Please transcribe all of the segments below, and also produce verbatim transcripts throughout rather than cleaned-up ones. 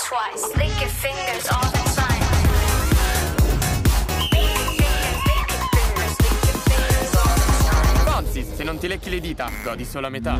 twice. Lick your fingers all the time. Francis, se non ti lecchi le dita, godi solo a metà.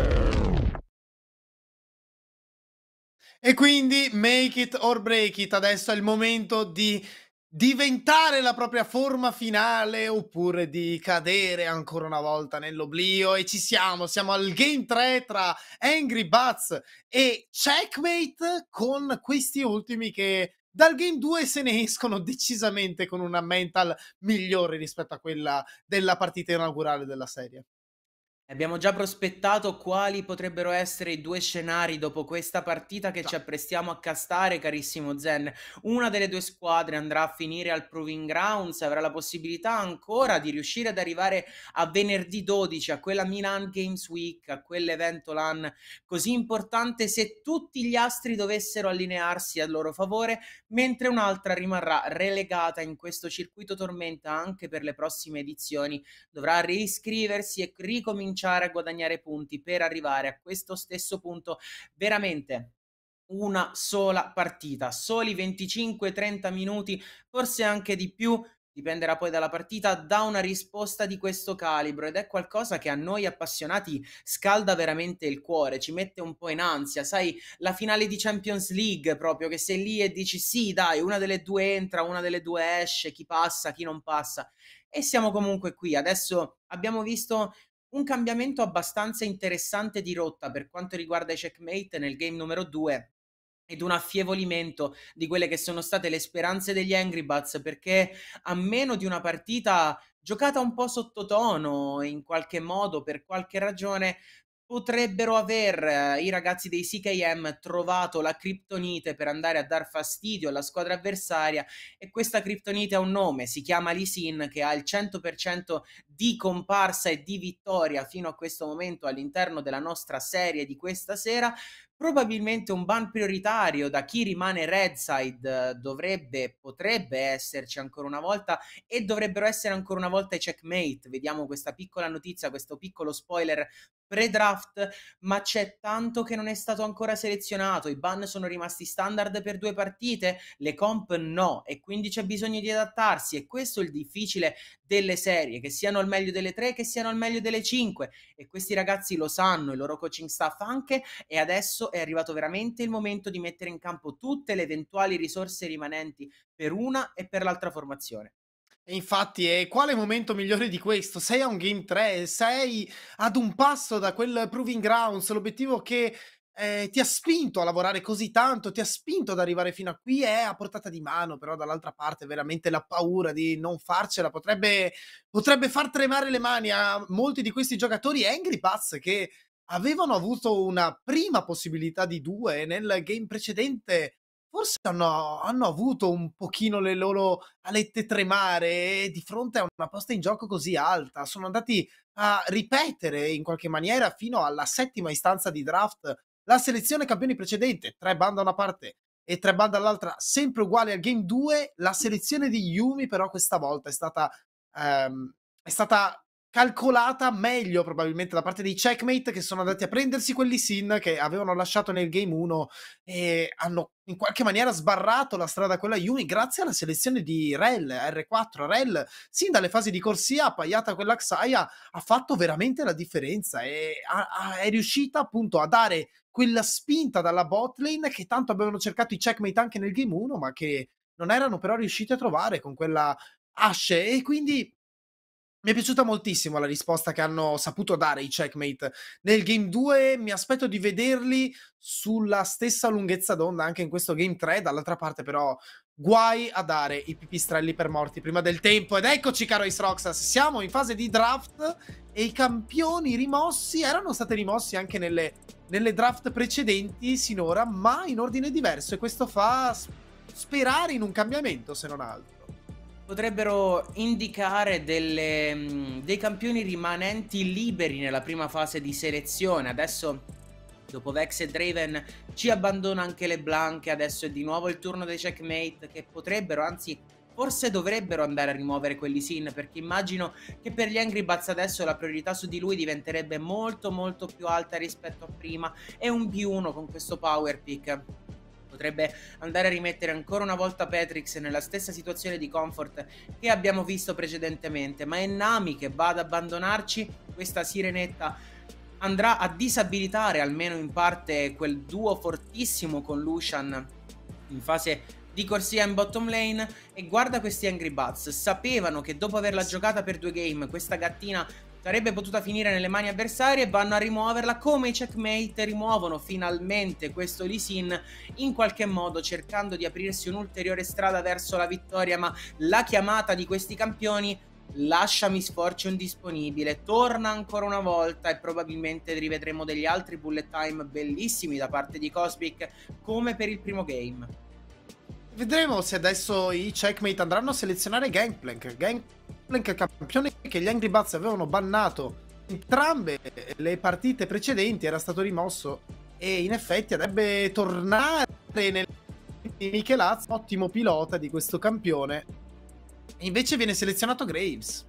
E quindi make it or break it, adesso è il momento di diventare la propria forma finale oppure di cadere ancora una volta nell'oblio, e ci siamo, siamo al game tre tra Angry Bats e Checkmate, con questi ultimi che dal game due se ne escono decisamente con una mental migliore rispetto a quella della partita inaugurale della serie. Abbiamo già prospettato quali potrebbero essere i due scenari dopo questa partita che Già. ci apprestiamo a castare, carissimo Zen. Una delle due squadre andrà a finire al Proving Grounds, avrà la possibilità ancora di riuscire ad arrivare a venerdì dodici, a quella Milan Games Week, a quell'evento LAN così importante, se tutti gli astri dovessero allinearsi a loro favore, mentre un'altra rimarrà relegata in questo circuito tormenta anche per le prossime edizioni. Dovrà riscriversi e ricominciare a guadagnare punti per arrivare a questo stesso punto. Veramente una sola partita, soli venticinque trenta minuti, forse anche di più, dipenderà poi dalla partita, da una risposta di questo calibro, ed è qualcosa che a noi appassionati scalda veramente il cuore, ci mette un po' in ansia, sai, la finale di Champions League proprio, che sei lì e dici sì dai, una delle due entra, una delle due esce, chi passa, chi non passa, e siamo comunque qui. Adesso abbiamo visto un cambiamento abbastanza interessante di rotta per quanto riguarda i Checkmate nel game numero due, ed un affievolimento di quelle che sono state le speranze degli Angry Bats, perché a meno di una partita giocata un po' sottotono in qualche modo, per qualche ragione, potrebbero aver eh, i ragazzi dei C K M trovato la criptonite per andare a dar fastidio alla squadra avversaria, e questa criptonite ha un nome, si chiama Lee Sin, che ha il cento per cento di comparsa e di vittoria fino a questo momento all'interno della nostra serie di questa sera. Probabilmente un ban prioritario da chi rimane red side eh, dovrebbe, potrebbe esserci ancora una volta, e dovrebbero essere ancora una volta i Checkmate. Vediamo questa piccola notizia, questo piccolo spoiler pre-draft, ma c'è tanto che non è stato ancora selezionato. I ban sono rimasti standard per due partite, le comp no, e quindi c'è bisogno di adattarsi, e questo è il difficile delle serie, che siano al meglio delle tre, che siano al meglio delle cinque, e questi ragazzi lo sanno, il loro coaching staff anche, e adesso è arrivato veramente il momento di mettere in campo tutte le eventuali risorse rimanenti per una e per l'altra formazione. E infatti, e quale momento migliore di questo? Sei a un game tre, sei ad un passo da quel Proving Grounds, l'obiettivo che eh, ti ha spinto a lavorare così tanto, ti ha spinto ad arrivare fino a qui, è a portata di mano, però dall'altra parte veramente la paura di non farcela potrebbe, potrebbe far tremare le mani a molti di questi giocatori Angry Bats, che avevano avuto una prima possibilità di due nel game precedente. Forse hanno hanno avuto un pochino le loro alette tremare, e di fronte a una posta in gioco così alta sono andati a ripetere in qualche maniera fino alla settima istanza di draft la selezione campioni precedente, tre ban da una parte e tre ban dall'altra, sempre uguali al game due. La selezione di Yumi però questa volta è stata ehm, è stata calcolata meglio probabilmente da parte dei Checkmate, che sono andati a prendersi quelli Sin che avevano lasciato nel game uno, e hanno in qualche maniera sbarrato la strada a quella Yumi grazie alla selezione di Rel, R quattro. Rel, sin dalle fasi di corsia, appaiata quella Xayah, ha fatto veramente la differenza, e ha- ha- è riuscita appunto a dare quella spinta dalla bot lane che tanto avevano cercato i Checkmate anche nel game uno, ma che non erano però riusciti a trovare con quella Ashe. E quindi mi è piaciuta moltissimo la risposta che hanno saputo dare i Checkmate nel game due, mi aspetto di vederli sulla stessa lunghezza d'onda anche in questo game tre. Dall'altra parte però guai a dare i pipistrelli per morti prima del tempo. Ed eccoci, caro Ace Roxas, siamo in fase di draft e i campioni rimossi erano stati rimossi anche nelle, nelle draft precedenti sinora, ma in ordine diverso, e questo fa s- sperare in un cambiamento, se non altro. Potrebbero indicare delle, mh, dei campioni rimanenti liberi nella prima fase di selezione. Adesso, dopo Vex e Draven, ci abbandona anche le Blanche. Adesso è di nuovo il turno dei Checkmate, che potrebbero, anzi forse dovrebbero andare a rimuovere quelli Sin, perché immagino che per gli Angry Bats adesso la priorità su di lui diventerebbe molto molto più alta rispetto a prima. È un più uno con questo power pick. potrebbe andare a rimettere ancora una volta Patrix nella stessa situazione di comfort che abbiamo visto precedentemente, ma è Nami che va ad abbandonarci. Questa sirenetta andrà a disabilitare almeno in parte quel duo fortissimo con Lucian in fase di corsia in bottom lane. E guarda questi Angry Bats, sapevano che dopo averla giocata per due game questa gattina sarebbe potuta finire nelle mani avversarie e vanno a rimuoverla come i checkmate. Rimuovono finalmente questo Lee Sin, in qualche modo cercando di aprirsi un'ulteriore strada verso la vittoria, ma la chiamata di questi campioni lascia Miss Fortune disponibile, torna ancora una volta e probabilmente rivedremo degli altri bullet time bellissimi da parte di Cosmic come per il primo game. Vedremo se adesso i checkmate andranno a selezionare Gangplank. Gangplank, campione che gli Angry Bats avevano bannato entrambe le partite precedenti, era stato rimosso e in effetti dovrebbe tornare nel Michelazzo, ottimo pilota di questo campione. E invece viene selezionato Graves.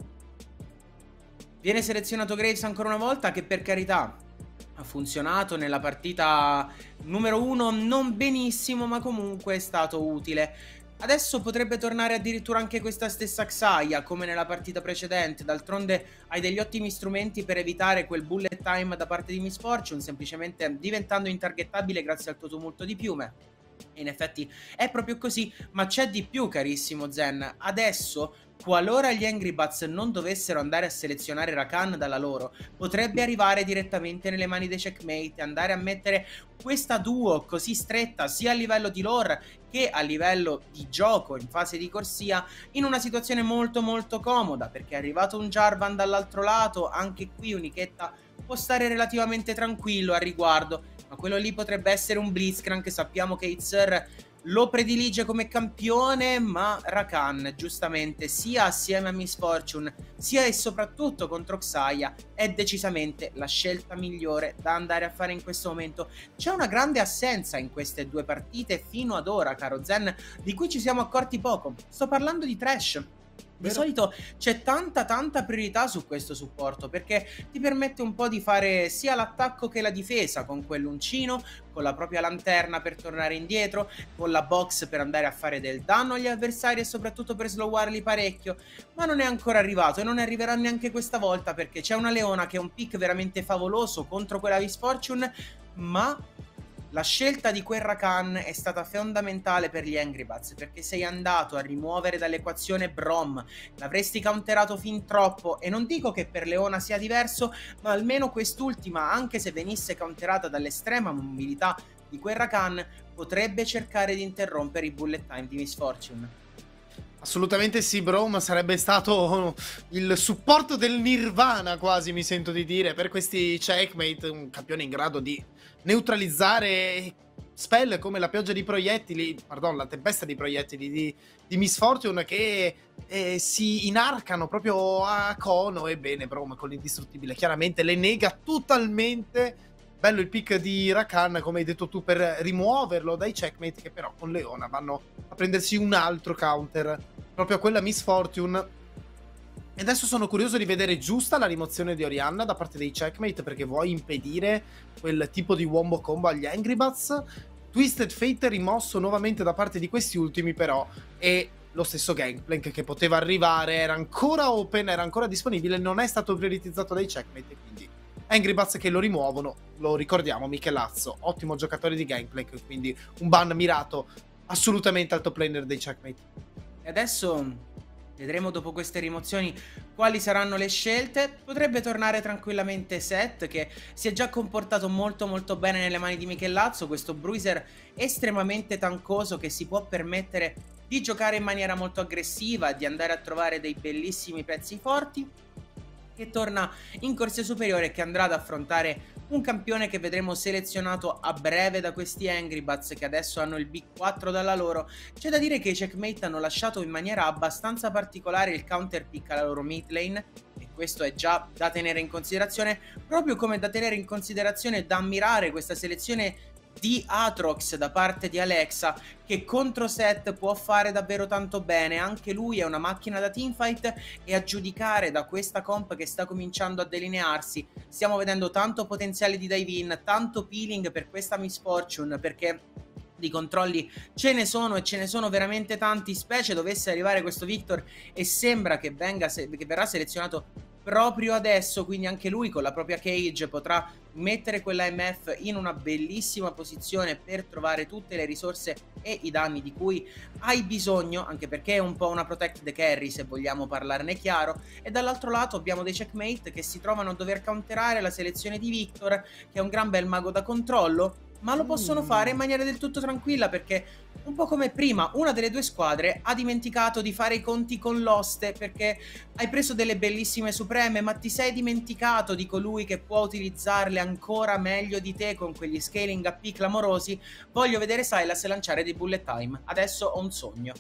Viene selezionato Graves ancora una volta, che per carità ha funzionato nella partita numero uno non benissimo, ma comunque è stato utile. Adesso potrebbe tornare addirittura anche questa stessa Xayah come nella partita precedente. D'altronde hai degli ottimi strumenti per evitare quel bullet time da parte di Miss Fortune, semplicemente diventando intargettabile grazie al tuo tumulto di piume. E in effetti è proprio così, ma c'è di più, carissimo Zen. Adesso, qualora gli Angry Bats non dovessero andare a selezionare Rakan dalla loro, potrebbe arrivare direttamente nelle mani dei checkmate e andare a mettere questa duo così stretta sia a livello di lore che a livello di gioco in fase di corsia in una situazione molto molto comoda, perché è arrivato un Jarvan dall'altro lato. Anche qui Unichetta può stare relativamente tranquillo al riguardo, ma quello lì potrebbe essere un Blitzcrank. Sappiamo che Itzer lo predilige come campione, ma Rakan giustamente sia assieme a Miss Fortune sia e soprattutto contro Xayah è decisamente la scelta migliore da andare a fare in questo momento. C'è una grande assenza in queste due partite fino ad ora, caro Zen, di cui ci siamo accorti poco. Sto parlando di Thresh. Di Vero. solito c'è tanta tanta priorità su questo supporto, perché ti permette un po' di fare sia l'attacco che la difesa con quell'uncino, con la propria lanterna per tornare indietro, con la box per andare a fare del danno agli avversari e soprattutto per slowarli parecchio. Ma non è ancora arrivato e non arriverà neanche questa volta, perché c'è una Leona che è un pick veramente favoloso contro quella Miss Fortune, ma la scelta di quel Rakan è stata fondamentale per gli Angry Bats, perché sei andato a rimuovere dall'equazione Braum, l'avresti counterato fin troppo. E non dico che per Leona sia diverso, ma almeno quest'ultima, anche se venisse counterata dall'estrema mobilità di quel Rakan, potrebbe cercare di interrompere i bullet time di Miss Fortune. Assolutamente sì, Braum sarebbe stato il supporto del Nirvana, quasi mi sento di dire, per questi checkmate, un campione in grado di neutralizzare spell come la pioggia di proiettili, pardon, la tempesta di proiettili di, di Miss Fortune che eh, si inarcano proprio a cono. Ebbene, Braum con l'indistruttibile chiaramente le nega totalmente. Bello il pick di Rakan, come hai detto tu, per rimuoverlo dai checkmate, che però con Leona vanno a prendersi un altro counter proprio a quella Miss Fortune. E adesso sono curioso di vedere giusta la rimozione di Orianna da parte dei checkmate, perché vuoi impedire quel tipo di wombo combo agli Angry Bats. Twisted Fate rimosso nuovamente da parte di questi ultimi, però, e lo stesso Gangplank che poteva arrivare, era ancora open, era ancora disponibile, non è stato prioritizzato dai checkmate, quindi Angry Bats che lo rimuovono. Lo ricordiamo, Michelazzo, ottimo giocatore di Gangplank, quindi un ban mirato assolutamente al top laner dei checkmate. E adesso vedremo dopo queste rimozioni quali saranno le scelte. Potrebbe tornare tranquillamente Seth, che si è già comportato molto molto bene nelle mani di Michelazzo, questo bruiser estremamente tancoso che si può permettere di giocare in maniera molto aggressiva e di andare a trovare dei bellissimi pezzi forti, che torna in corsia superiore e che andrà ad affrontare un campione che vedremo selezionato a breve da questi Angry Bats, che adesso hanno il B quattro dalla loro. C'è da dire che i checkmate hanno lasciato in maniera abbastanza particolare il counter pick alla loro mid lane, e questo è già da tenere in considerazione, proprio come da tenere in considerazione e da ammirare questa selezione di Aatrox da parte di Alexa, che contro Seth può fare davvero tanto bene. Anche lui è una macchina da teamfight, e a giudicare da questa comp che sta cominciando a delinearsi stiamo vedendo tanto potenziale di dive in, tanto peeling per questa Miss Fortune, perché di controlli ce ne sono, e ce ne sono veramente tanti, specie dovesse arrivare questo Victor, e sembra che, venga se che verrà selezionato proprio adesso, quindi anche lui con la propria cage potrà mettere quella M F in una bellissima posizione per trovare tutte le risorse e i danni di cui hai bisogno, anche perché è un po' una protected carry, se vogliamo parlarne chiaro. E dall'altro lato abbiamo dei checkmate che si trovano a dover counterare la selezione di Victor, che è un gran bel mago da controllo, ma lo possono fare in maniera del tutto tranquilla, perché un po' come prima una delle due squadre ha dimenticato di fare i conti con l'oste, perché hai preso delle bellissime supreme ma ti sei dimenticato di colui che può utilizzarle ancora meglio di te con quegli scaling A P clamorosi. Voglio vedere Sylas lanciare dei bullet time, adesso ho un sogno.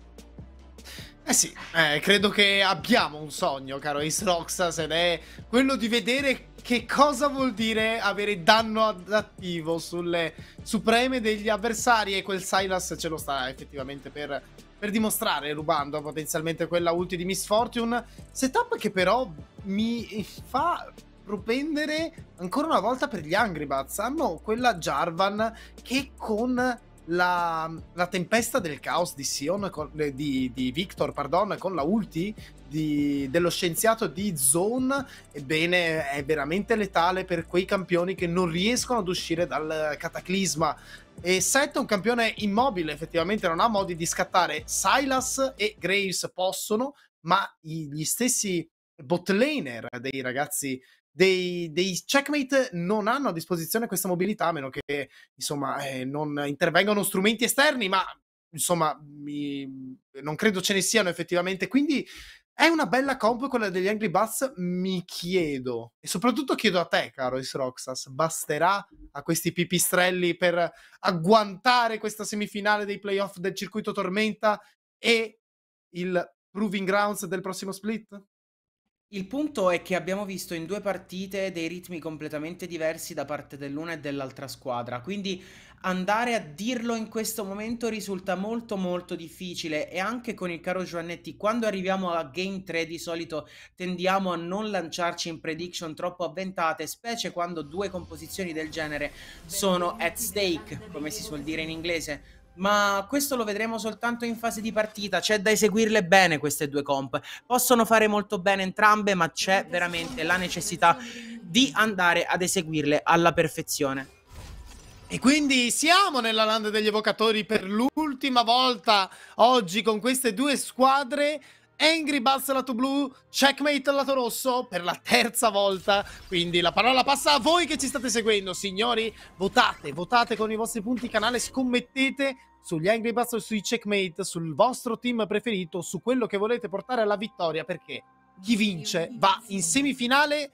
Eh sì, eh, credo che abbiamo un sogno, caro Ace Roxas, ed è quello di vedere che cosa vuol dire avere danno adattivo sulle supreme degli avversari, e quel Sylas ce lo sta effettivamente per, per dimostrare, rubando potenzialmente quella ulti di Miss Fortune. Setup che però mi fa propendere ancora una volta per gli Angry Birds. Hanno quella Jarvan che con La, la tempesta del caos di Sion con, di, di Victor, pardon, con la ulti di, dello scienziato di Zone, ebbene è veramente letale per quei campioni che non riescono ad uscire dal cataclisma. E Sett è un campione immobile, effettivamente non ha modi di scattare. Sylas e Graves possono, ma gli stessi bot laner dei ragazzi Dei, dei checkmate non hanno a disposizione questa mobilità, a meno che insomma eh, non intervengano strumenti esterni, ma insomma mi, non credo ce ne siano effettivamente, quindi è una bella comp quella degli Angry Birds. Mi chiedo, e soprattutto chiedo a te, caro Ace Roxas, basterà a questi pipistrelli per agguantare questa semifinale dei playoff del circuito Tormenta e il Proving Grounds del prossimo split? Il punto è che abbiamo visto in due partite dei ritmi completamente diversi da parte dell'una e dell'altra squadra, quindi andare a dirlo in questo momento risulta molto molto difficile. E anche con il caro Giovannetti, quando arriviamo a game tre di solito tendiamo a non lanciarci in prediction troppo avventate, specie quando due composizioni del genere sono at stake, come si suol dire in inglese. Ma questo lo vedremo soltanto in fase di partita. C'è da eseguirle bene queste due comp, possono fare molto bene entrambe, ma c'è veramente la necessità di andare ad eseguirle alla perfezione. E quindi siamo nella land degli evocatori per l'ultima volta oggi con queste due squadre. Angry Birds lato blu, checkmate lato rosso per la terza volta. Quindi la parola passa a voi che ci state seguendo, signori. Votate, votate con i vostri punti canale, scommettete sugli Angry Birds o sui checkmate, sul vostro team preferito, su quello che volete portare alla vittoria, perché chi vince va in semifinale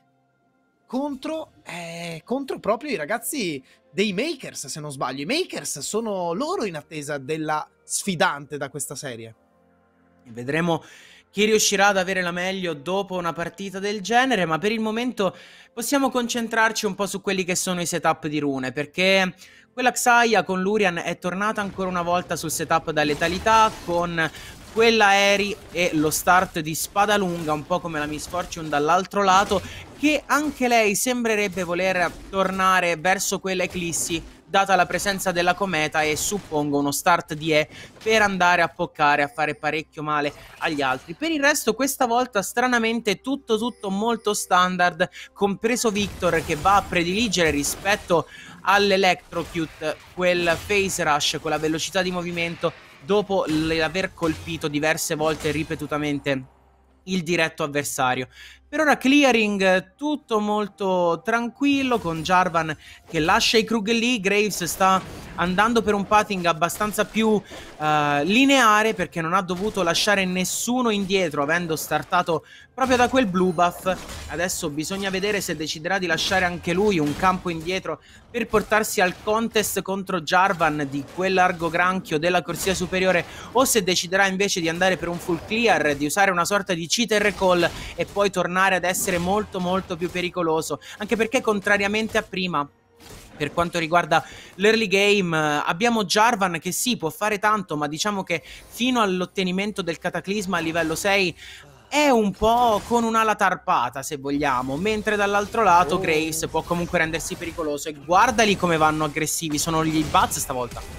contro, eh, contro proprio i ragazzi dei Makers, se non sbaglio. I Makers sono loro in attesa della sfidante da questa serie. Vedremo chi riuscirà ad avere la meglio dopo una partita del genere, ma per il momento possiamo concentrarci un po' su quelli che sono i setup di rune, perché quella Xayah con Lurian è tornata ancora una volta sul setup da letalità, con quella Eri e lo start di spada lunga, un po' come la Miss Fortune dall'altro lato, che anche lei sembrerebbe voler tornare verso quella Eclissi, data la presenza della cometa, e suppongo uno start di E per andare a poccare, a fare parecchio male agli altri. Per il resto questa volta stranamente tutto tutto molto standard, compreso Victor che va a prediligere rispetto all'Electrocute quel phase rush con la velocità di movimento dopo l'aver colpito diverse volte e ripetutamente il diretto avversario. Per ora clearing tutto molto tranquillo, con Jarvan che lascia i Krug lì. Graves sta andando per un pathing abbastanza più uh, lineare, perché non ha dovuto lasciare nessuno indietro avendo startato proprio da quel blue buff. Adesso bisogna vedere se deciderà di lasciare anche lui un campo indietro per portarsi al contest contro Jarvan di quel largo granchio della corsia superiore, o se deciderà invece di andare per un full clear, di usare una sorta di cheat and recall e poi tornare ad essere molto molto più pericoloso, anche perché contrariamente a prima, per quanto riguarda l'early game, abbiamo Jarvan che sì, può fare tanto, ma diciamo che fino all'ottenimento del cataclisma a livello sei è un po' con un'ala tarpata, se vogliamo, mentre dall'altro lato Graves può comunque rendersi pericoloso. E guardali come vanno aggressivi, sono gli Buzz stavolta.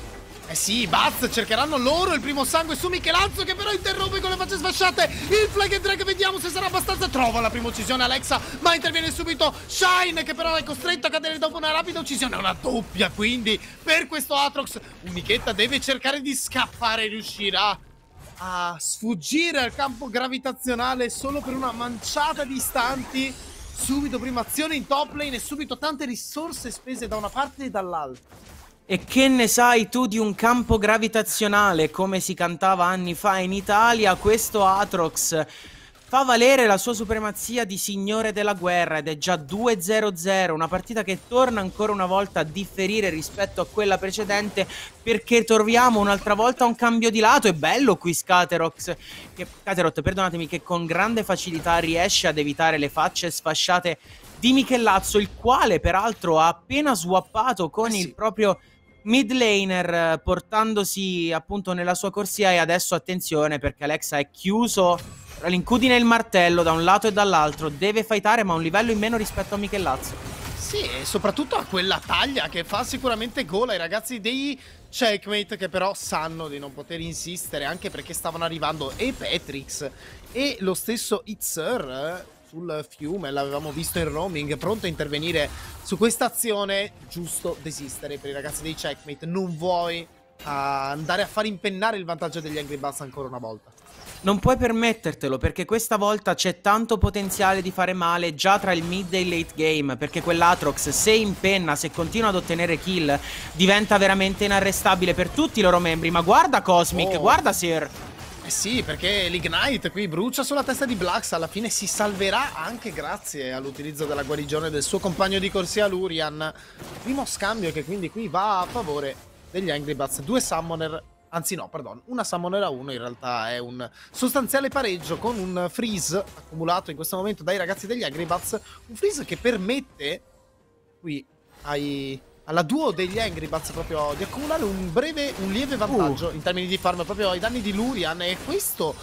Eh sì, Buzz cercheranno loro il primo sangue su Michelazzo, che però interrompe con le facce sfasciate il flag and drag. Vediamo se sarà abbastanza. Trova la prima uccisione Alexa, ma interviene subito Shine, che però è costretto a cadere dopo una rapida uccisione. Una doppia quindi per questo Aatrox. Unichetta deve cercare di scappare. Riuscirà a sfuggire al campo gravitazionale solo per una manciata di istanti. Subito prima azione in top lane e subito tante risorse spese da una parte e dall'altra. E che ne sai tu di un campo gravitazionale? Come si cantava anni fa in Italia, questo Aatrox fa valere la sua supremazia di signore della guerra ed è già due zero zero, una partita che torna ancora una volta a differire rispetto a quella precedente, perché troviamo un'altra volta un cambio di lato. È bello qui Scaterox, che, Scaterot, perdonatemi, che con grande facilità riesce ad evitare le facce sfasciate di Michelazzo, il quale peraltro ha appena swappato con eh sì. il proprio mid laner, portandosi appunto nella sua corsia. E adesso attenzione, perché Alexa è chiuso tra l'incudine e il martello da un lato e dall'altro, deve fightare ma a un livello in meno rispetto a Michelazzo. Sì, e soprattutto a quella taglia che fa sicuramente gola ai ragazzi dei Checkmate, che però sanno di non poter insistere, anche perché stavano arrivando e Patrix e lo stesso Itzer sul fiume, l'avevamo visto in roaming, pronto a intervenire su questa azione. Giusto desistere per i ragazzi dei Checkmate, non vuoi andare a far impennare il vantaggio degli Angry Birds ancora una volta. Non puoi permettertelo, perché questa volta c'è tanto potenziale di fare male già tra il mid e il late game, perché quell'Aatrox, se impenna, se continua ad ottenere kill, diventa veramente inarrestabile per tutti i loro membri. Ma guarda Cosmic, oh. guarda Sir. Eh sì, perché l'Ignite qui brucia sulla testa di Blax, alla fine si salverà anche grazie all'utilizzo della guarigione del suo compagno di corsia Lurian. Primo scambio che quindi qui va a favore degli Angry Birds. Due Summoner, anzi no, pardon, una Summoner a uno, in realtà è un sostanziale pareggio con un freeze accumulato in questo momento dai ragazzi degli Angry Birds. Un freeze che permette qui ai... alla duo degli Angry Birds proprio di accumulare un breve, un lieve vantaggio uh. in termini di farm proprio ai danni di Lurian. E questo,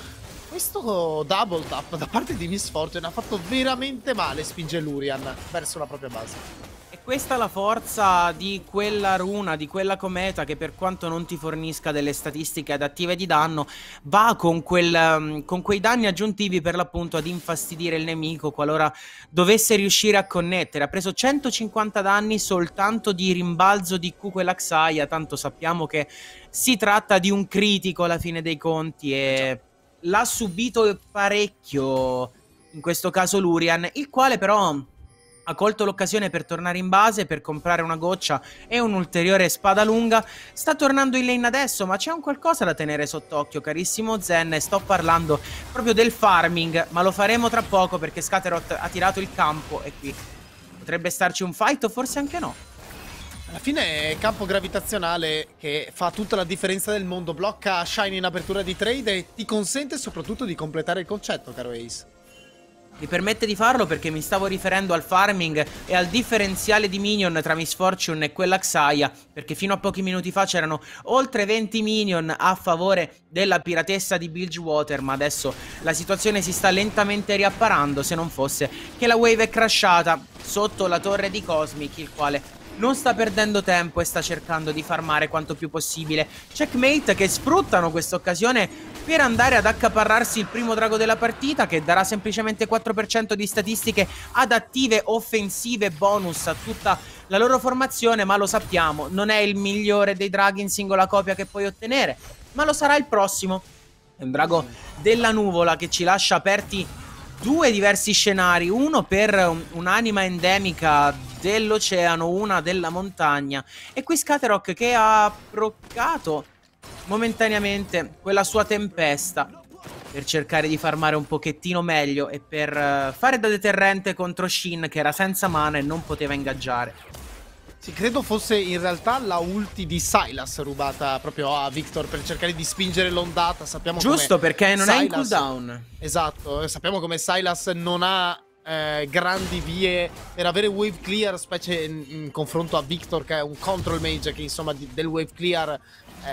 questo double tap da parte di Miss Fortune ha fatto veramente male, spinge Lurian verso la propria base. E questa è la forza di quella runa, di quella cometa, che per quanto non ti fornisca delle statistiche adattive di danno, va con, quel, con quei danni aggiuntivi per l'appunto ad infastidire il nemico qualora dovesse riuscire a connettere. Ha preso centocinquanta danni soltanto di rimbalzo di Q quella Xayah, tanto sappiamo che si tratta di un critico alla fine dei conti e l'ha subito parecchio in questo caso Lurian, il quale però ha colto l'occasione per tornare in base, per comprare una goccia e un'ulteriore spada lunga. Sta tornando in lane adesso, ma c'è un qualcosa da tenere sott'occhio, carissimo Zen. Sto parlando proprio del farming, ma lo faremo tra poco, perché Scaterot ha tirato il campo e qui potrebbe starci un fight o forse anche no. Alla fine è campo gravitazionale che fa tutta la differenza del mondo. Blocca Shine in apertura di trade e ti consente soprattutto di completare il concetto, caro Ace. Mi permette di farlo perché mi stavo riferendo al farming e al differenziale di minion tra Miss Fortune e quella Xayah, perché fino a pochi minuti fa c'erano oltre venti minion a favore della piratessa di Bilgewater, ma adesso la situazione si sta lentamente riapparando, se non fosse che la wave è crashata sotto la torre di Cosmic, il quale non sta perdendo tempo e sta cercando di farmare quanto più possibile. Checkmate che sfruttano questa occasione per andare ad accaparrarsi il primo drago della partita, che darà semplicemente quattro per cento di statistiche adattive offensive bonus a tutta la loro formazione, ma lo sappiamo, non è il migliore dei draghi in singola copia che puoi ottenere, ma lo sarà il prossimo. È un drago della nuvola che ci lascia aperti due diversi scenari, uno per un'anima endemica dell'oceano, una della montagna, e qui Scaterock che ha proccato momentaneamente quella sua tempesta per cercare di farmare un pochettino meglio e per uh, fare da deterrente contro Shin, che era senza mana e non poteva ingaggiare. Sì, credo fosse in realtà la ulti di Sylas rubata proprio a Victor per cercare di spingere l'ondata. Sappiamo Giusto, perché non Sylas, è in cooldown. Esatto, sappiamo come Sylas non ha eh, grandi vie per avere wave clear, specie in, in confronto a Victor, che è un control mage che insomma di, del wave clear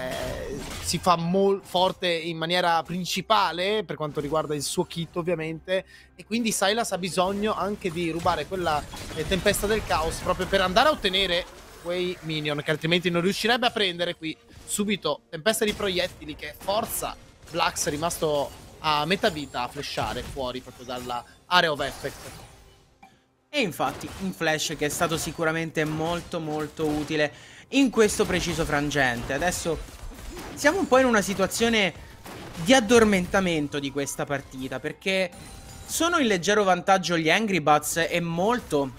eh, si fa molto forte in maniera principale per quanto riguarda il suo kit, ovviamente, e quindi Sylas ha bisogno anche di rubare quella eh, tempesta del caos proprio per andare a ottenere quei minion che altrimenti non riuscirebbe a prendere. Qui subito tempesta di proiettili che forza Blax, è rimasto a metà vita, a flashare fuori proprio dalla area of effect. E infatti un flash che è stato sicuramente molto molto utile in questo preciso frangente. Adesso siamo un po' in una situazione di addormentamento di questa partita, perché sono in leggero vantaggio gli Angry Bats e molto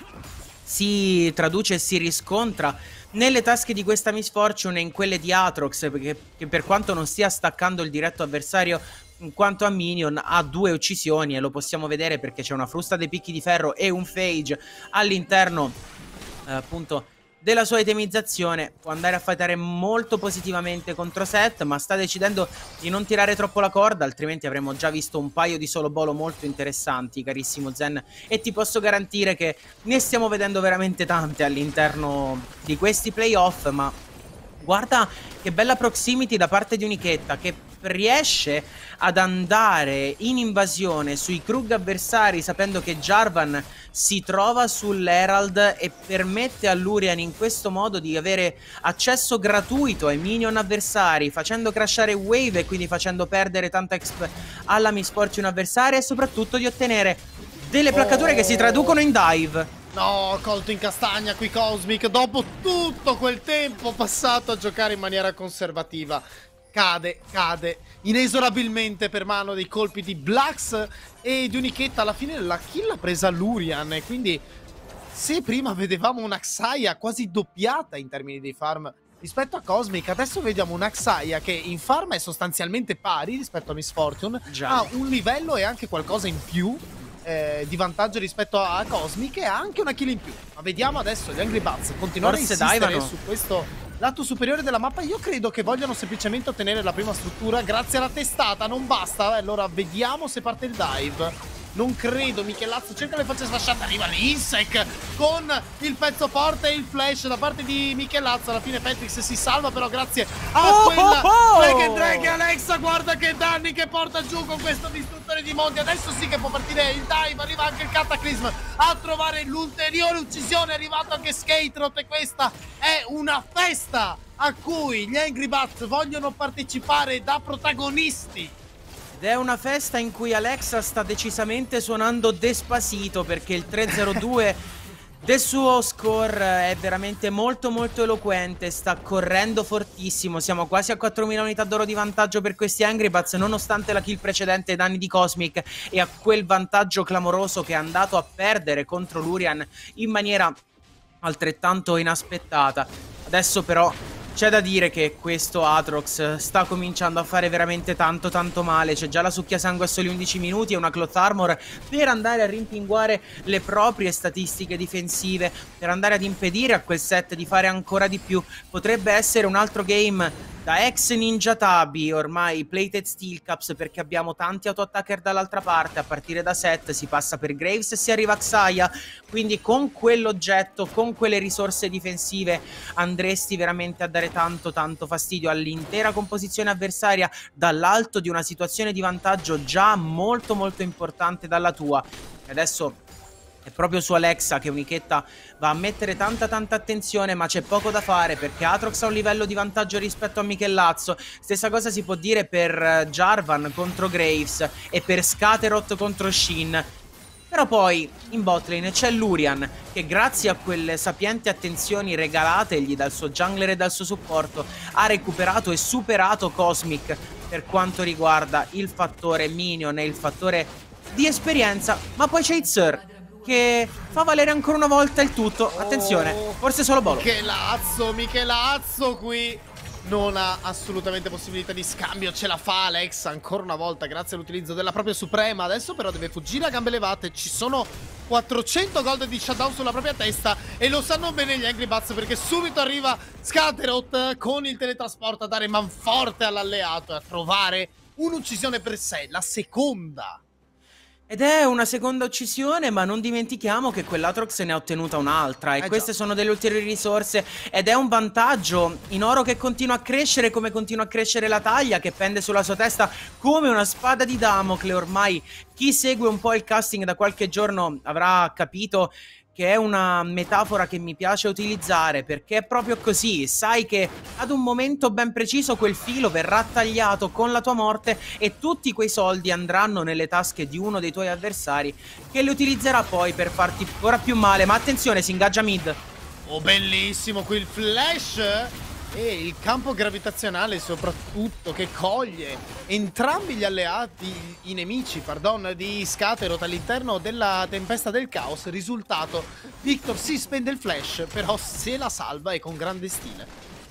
si traduce e si riscontra nelle tasche di questa Miss Fortune e in quelle di Aatrox, perché che per quanto non stia staccando il diretto avversario in quanto a minion ha due uccisioni, e lo possiamo vedere perché c'è una frusta dei picchi di ferro e un phage all'interno eh, appunto della sua itemizzazione. Può andare a fightare molto positivamente contro Sett, ma sta decidendo di non tirare troppo la corda, altrimenti avremmo già visto un paio di solo bolo molto interessanti, carissimo Zen, e ti posso garantire che ne stiamo vedendo veramente tante all'interno di questi playoff. Ma guarda che bella proximity da parte di Unichetta, che riesce ad andare in invasione sui Krug avversari sapendo che Jarvan si trova sull'Herald, e permette a Lurian in questo modo di avere accesso gratuito ai minion avversari, facendo crashare wave e quindi facendo perdere tanta exp alla Miss Fortune avversaria, e soprattutto di ottenere delle placcature oh. che si traducono in dive. No, colto in castagna qui Cosmic dopo tutto quel tempo passato a giocare in maniera conservativa. Cade, cade inesorabilmente per mano dei colpi di Blax e di Unichetta. Alla fine la kill l'ha presa Lurian, e quindi se prima vedevamo una Xayah quasi doppiata in termini di farm rispetto a Cosmic, adesso vediamo una Xayah che in farm è sostanzialmente pari rispetto a Miss Fortune, Già. ha un livello e anche qualcosa in più eh, di vantaggio rispetto a Cosmic, e ha anche una kill in più. Ma vediamo adesso gli Angry Bats continuare a insistere divano. su questo lato superiore della mappa. Io credo che vogliano semplicemente ottenere la prima struttura grazie alla testata, non basta. Allora vediamo se parte il dive. Non credo. Michelazzo cerca le facce sfasciate, arriva l'Insec con il pezzo forte e il flash da parte di Michelazzo. Alla fine Patrix si salva però grazie a oh, quella oh, oh. Drag and Drag. Alexa, guarda che danni che porta giù con questo distruttore di mondi. Adesso sì che può partire il dive, arriva anche il Cataclysm a trovare l'ulteriore uccisione. È arrivato anche Skaterot, e questa è una festa a cui gli Angry Bats vogliono partecipare da protagonisti. Ed è una festa in cui Alexa sta decisamente suonando Despacito, perché il tre zero due del suo score è veramente molto molto eloquente, sta correndo fortissimo. Siamo quasi a quattromila unità d'oro di vantaggio per questi Angry Bats, nonostante la kill precedente ai danni di Cosmic e a quel vantaggio clamoroso che è andato a perdere contro Lurian in maniera altrettanto inaspettata. Adesso però c'è da dire che questo Aatrox sta cominciando a fare veramente tanto tanto male. C'è già la succhiasangue a soli undici minuti e una Cloth Armor per andare a rimpinguare le proprie statistiche difensive, per andare ad impedire a quel set di fare ancora di più. Potrebbe essere un altro game da ex Ninja Tabi, ormai Plated Steel Caps, perché abbiamo tanti auto-attacker dall'altra parte. A partire da Sett si passa per Graves e si arriva a Xayah, quindi con quell'oggetto, con quelle risorse difensive andresti veramente a dare tanto tanto fastidio all'intera composizione avversaria dall'alto di una situazione di vantaggio già molto molto importante dalla tua. E adesso è proprio su Alexa che Unichetta va a mettere tanta tanta attenzione, ma c'è poco da fare perché Aatrox ha un livello di vantaggio rispetto a Michelazzo. Stessa cosa si può dire per Jarvan contro Graves e per Skaterot contro Shin. Però poi in botlane c'è Lurian che, grazie a quelle sapienti attenzioni regalategli dal suo jungler e dal suo supporto, ha recuperato e superato Cosmic per quanto riguarda il fattore minion e il fattore di esperienza. Ma poi c'è Itzer che fa valere ancora una volta il tutto. Attenzione, forse solo Bolo. Michelazzo, Michelazzo qui non ha assolutamente possibilità di scambio. Ce la fa Alex ancora una volta grazie all'utilizzo della propria Suprema. Adesso però deve fuggire a gambe levate. Ci sono quattrocento gold di shutdown sulla propria testa e lo sanno bene gli Angry Bats, perché subito arriva Skaterot con il teletrasporto a dare manforte all'alleato e a trovare un'uccisione per sé, la seconda. Ed è una seconda uccisione, ma non dimentichiamo che quell'Aatrox ne ha ottenuta un'altra e eh queste già. sono delle ulteriori risorse ed è un vantaggio in oro che continua a crescere, come continua a crescere la taglia che pende sulla sua testa come una spada di Damocle. Ormai chi segue un po' il casting da qualche giorno avrà capito che è una metafora che mi piace utilizzare, perché è proprio così, sai che ad un momento ben preciso quel filo verrà tagliato con la tua morte e tutti quei soldi andranno nelle tasche di uno dei tuoi avversari, che li utilizzerà poi per farti ancora più male. Ma attenzione, si ingaggia mid. Oh, bellissimo qui il flash e il campo gravitazionale soprattutto, che coglie entrambi gli alleati, i nemici, pardon, di Scatteroth all'interno della tempesta del caos. Risultato: Victor si spende il flash, però se la salva e con grande stile.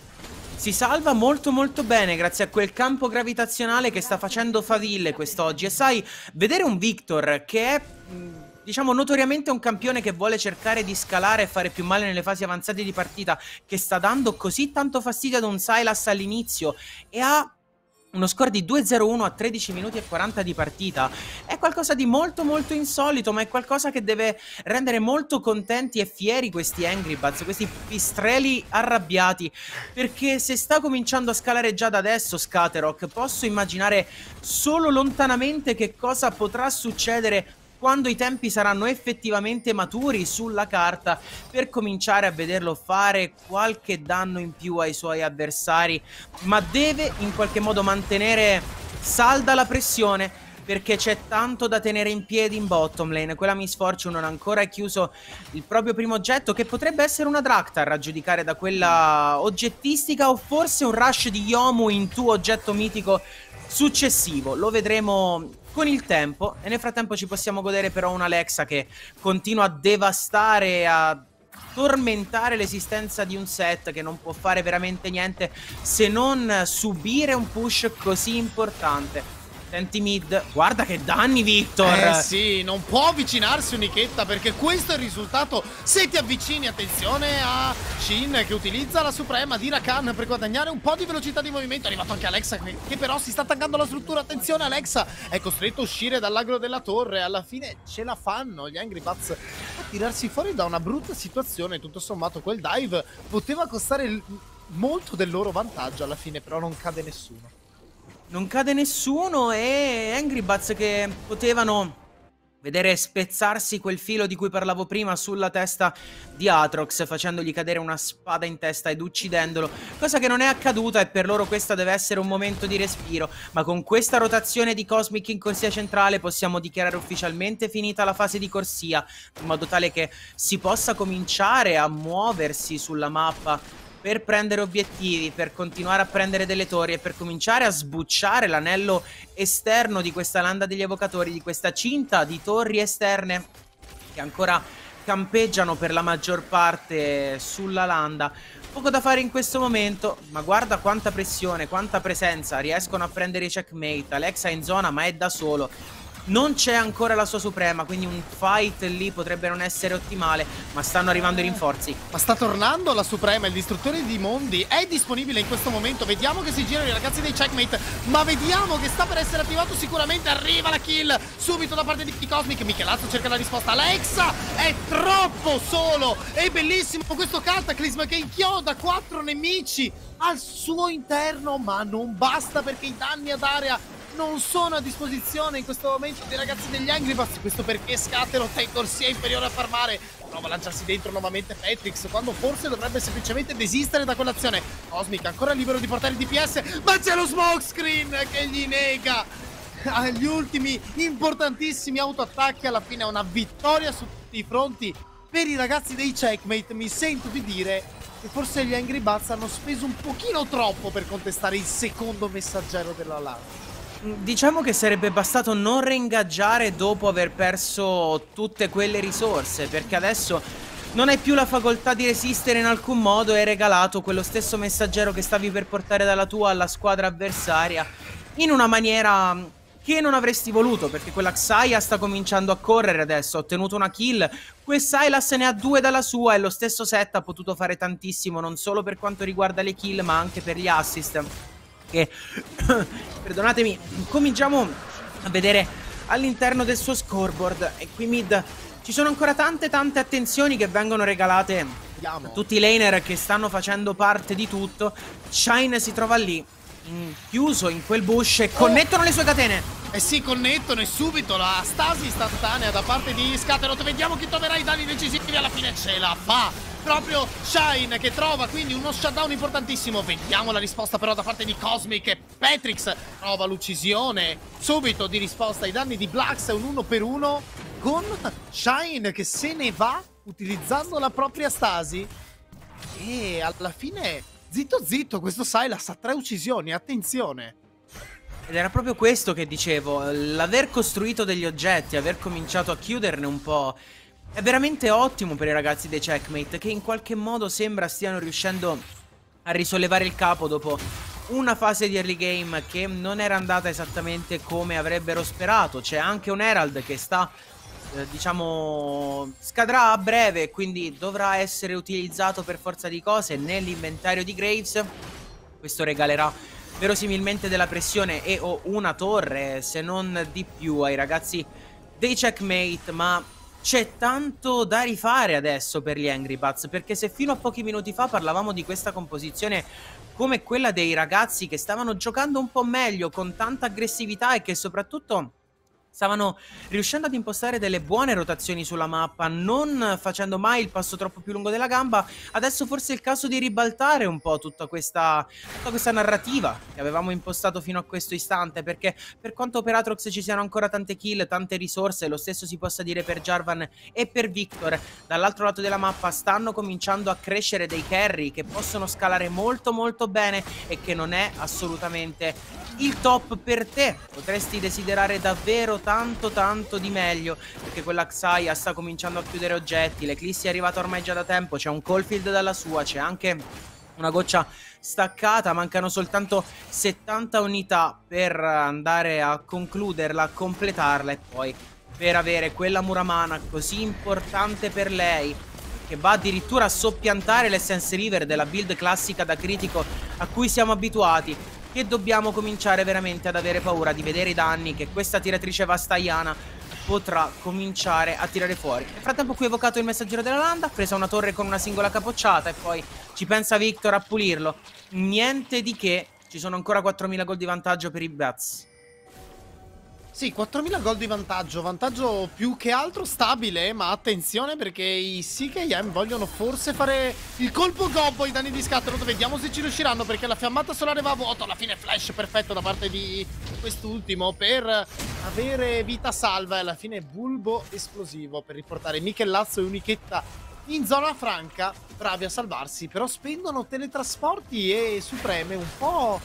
Si salva molto molto bene grazie a quel campo gravitazionale che sta facendo faville quest'oggi. E sai, vedere un Victor che è, diciamo, notoriamente un campione che vuole cercare di scalare e fare più male nelle fasi avanzate di partita, che sta dando così tanto fastidio ad un Sylas all'inizio e ha uno score di due zero uno a tredici minuti e quaranta di partita, è qualcosa di molto molto insolito, ma è qualcosa che deve rendere molto contenti e fieri questi Angry Birds, questi pistrelli arrabbiati, perché se sta cominciando a scalare già da adesso Scatteroth, posso immaginare solo lontanamente che cosa potrà succedere quando i tempi saranno effettivamente maturi sulla carta, per cominciare a vederlo fare qualche danno in più ai suoi avversari. Ma deve in qualche modo mantenere salda la pressione, perché c'è tanto da tenere in piedi in bottom lane. Quella Miss Fortune non ha ancora chiuso il proprio primo oggetto, che potrebbe essere una Draktar a giudicare da quella oggettistica, o forse un rush di Yomu in tu oggetto mitico successivo. Lo vedremo con il tempo, e nel frattempo ci possiamo godere però una Alexa che continua a devastare, a tormentare l'esistenza di un set che non può fare veramente niente se non subire un push così importante. Senti mid, guarda che danni Victor. Eh sì, non può avvicinarsi Unichetta, perché questo è il risultato se ti avvicini. Attenzione a Shin che utilizza la Suprema di Rakan per guadagnare un po' di velocità di movimento. È arrivato anche Alexa che, che però si sta attaccando alla struttura. Attenzione, Alexa è costretto a uscire dall'agro della torre. Alla fine ce la fanno gli Angry Birds a tirarsi fuori da una brutta situazione. Tutto sommato quel dive poteva costare il, molto del loro vantaggio. Alla fine però non cade nessuno. Non cade nessuno, e Angry Birds che potevano vedere spezzarsi quel filo di cui parlavo prima sulla testa di Aatrox, facendogli cadere una spada in testa ed uccidendolo, cosa che non è accaduta, e per loro questo deve essere un momento di respiro. Ma con questa rotazione di Cosmic in corsia centrale possiamo dichiarare ufficialmente finita la fase di corsia, in modo tale che si possa cominciare a muoversi sulla mappa per prendere obiettivi, per continuare a prendere delle torri e per cominciare a sbucciare l'anello esterno di questa landa degli evocatori, di questa cinta di torri esterne che ancora campeggiano per la maggior parte sulla landa. Poco da fare in questo momento, ma guarda quanta pressione, quanta presenza, riescono a prendere i checkmate. Alexa è in zona ma è da solo. Non c'è ancora la sua Suprema, quindi un fight lì potrebbe non essere ottimale, ma stanno arrivando i rinforzi. Ma sta tornando la Suprema, il distruttore di mondi è disponibile in questo momento. Vediamo che si girano i ragazzi dei checkmate, ma vediamo che sta per essere attivato sicuramente. Arriva la kill subito da parte di Cosmic. Michelazzo cerca la risposta. Alexa è troppo solo. È bellissimo questo Cataclysm che inchioda quattro nemici al suo interno, ma non basta, perché i danni ad area non sono a disposizione in questo momento dei ragazzi degli Angry Birds. Questo perché Scatteroth è in corsia inferiore a farmare. Prova a lanciarsi dentro nuovamente Patrix, quando forse dovrebbe semplicemente desistere da quell'azione. Cosmic ancora libero di portare il D P S, ma c'è lo smokescreen che gli nega agli ultimi importantissimi autoattacchi. Alla fine è una vittoria su tutti i fronti per i ragazzi dei checkmate. Mi sento di dire che forse gli Angry Birds hanno speso un pochino troppo per contestare il secondo messaggero della landa. Diciamo che sarebbe bastato non reingaggiare dopo aver perso tutte quelle risorse, perché adesso non hai più la facoltà di resistere in alcun modo e hai regalato quello stesso messaggero che stavi per portare dalla tua alla squadra avversaria in una maniera che non avresti voluto, perché quella Xayah sta cominciando a correre adesso, ha ottenuto una kill, quel Sylas ne ha due dalla sua, e lo stesso set ha potuto fare tantissimo, non solo per quanto riguarda le kill ma anche per gli assist, che perdonatemi, cominciamo a vedere all'interno del suo scoreboard. E qui mid ci sono ancora tante tante attenzioni che vengono regalate a tutti i laner che stanno facendo parte di tutto. Shine si trova lì, in, chiuso in quel bush, e connettono le sue catene. E si connettono e subito la stasi istantanea da parte di Scatterot. Vediamo chi troverà i danni decisivi, alla fine ce la fa proprio Shine, che trova quindi uno shutdown importantissimo. Vediamo la risposta però da parte di Cosmic, e Patrix trova l'uccisione subito di risposta ai danni di Blax, un uno per uno con Shine che se ne va utilizzando la propria stasi. E alla fine zitto zitto questo Sylas ha tre uccisioni, attenzione. Ed era proprio questo che dicevo, l'aver costruito degli oggetti, aver cominciato a chiuderne un po', è veramente ottimo per i ragazzi dei Checkmate, che in qualche modo sembra stiano riuscendo a risollevare il capo dopo una fase di early game che non era andata esattamente come avrebbero sperato. C'è anche un Herald che sta, eh, diciamo, scadrà a breve, quindi dovrà essere utilizzato per forza di cose nell'inventario di Graves. Questo regalerà verosimilmente della pressione e o una torre, se non di più, ai ragazzi dei Checkmate, ma c'è tanto da rifare adesso per gli Angry Bats, perché se fino a pochi minuti fa parlavamo di questa composizione come quella dei ragazzi che stavano giocando un po' meglio, con tanta aggressività e che soprattutto stavano riuscendo ad impostare delle buone rotazioni sulla mappa, non facendo mai il passo troppo più lungo della gamba, adesso forse è il caso di ribaltare un po' tutta questa, tutta questa narrativa che avevamo impostato fino a questo istante, perché per quanto per Aatrox ci siano ancora tante kill, tante risorse, lo stesso si possa dire per Jarvan e per Victor, dall'altro lato della mappa stanno cominciando a crescere dei carry che possono scalare molto molto bene e che non è assolutamente il top per te. Potresti desiderare davvero tanto tanto di meglio, perché quella Xayah sta cominciando a chiudere oggetti, l'Eclissi è arrivata ormai già da tempo, c'è un Caulfield dalla sua, c'è anche una goccia staccata, mancano soltanto settanta unità per andare a concluderla, a completarla, e poi per avere quella Muramana così importante per lei, che va addirittura a soppiantare l'Essence River della build classica da critico a cui siamo abituati, che dobbiamo cominciare veramente ad avere paura di vedere i danni che questa tiratrice vastaiana potrà cominciare a tirare fuori. Nel frattempo qui ho evocato il messaggero della landa, presa una torre con una singola capocciata e poi ci pensa Victor a pulirlo. Niente di che, ci sono ancora quattromila gol di vantaggio per i Bats. Sì, quattromila gol di vantaggio, vantaggio più che altro stabile, ma attenzione perché i C K M vogliono forse fare il colpo gobbo ai danni di Scatterot. Vediamo se ci riusciranno, perché la fiammata solare va a vuoto, alla fine flash perfetto da parte di quest'ultimo per avere vita salva, e alla fine bulbo esplosivo per riportare Michelazzo e Unichetta in zona franca, bravi a salvarsi, però spendono teletrasporti e supreme un po'...